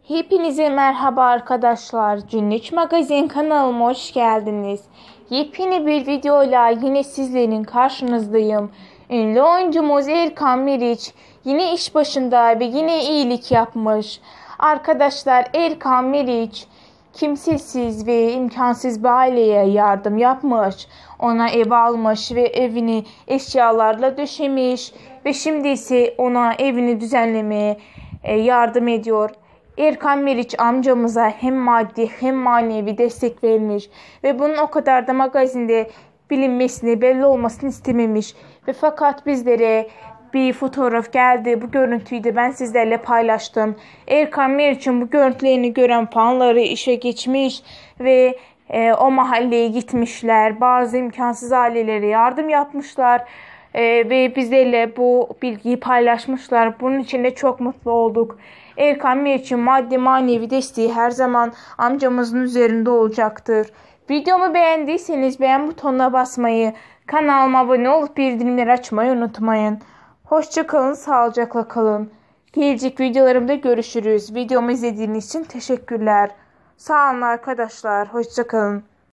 Hepinize merhaba arkadaşlar. Cünniç Magazin kanalıma hoş geldiniz. Yepyeni bir videoyla yine sizlerin karşınızdayım. Ünlü oyuncumuz Erkan Meriç yine iş başında ve yine iyilik yapmış. Arkadaşlar, Erkan Meriç kimsesiz ve imkansız bir aileye yardım yapmış. Ona ev almış ve evini eşyalarla döşemiş ve şimdi ise ona evini düzenlemeye yardım ediyor. Erkan Meriç amcamıza hem maddi hem manevi destek vermiş ve bunun o kadar da magazinde bilinmesini, belli olmasını istememiş. Ve fakat bizlere bir fotoğraf geldi. Bu görüntüyü de ben sizlerle paylaştım. Erkan Meriç'in bu görüntülerini gören fanları işe geçmiş ve o mahalleye gitmişler. Bazı imkansız ailelere yardım yapmışlar. Ve bizlerle bu bilgiyi paylaşmışlar. Bunun için de çok mutlu olduk. Erkan Meriç'in maddi manevi desteği her zaman amcamızın üzerinde olacaktır. Videomu beğendiyseniz beğen butonuna basmayı, kanalıma abone olup bildirimleri açmayı unutmayın. Hoşça kalın, sağlıcakla kalın. Gelecek videolarımda görüşürüz. Videomu izlediğiniz için teşekkürler. Sağ olun arkadaşlar. Hoşça kalın.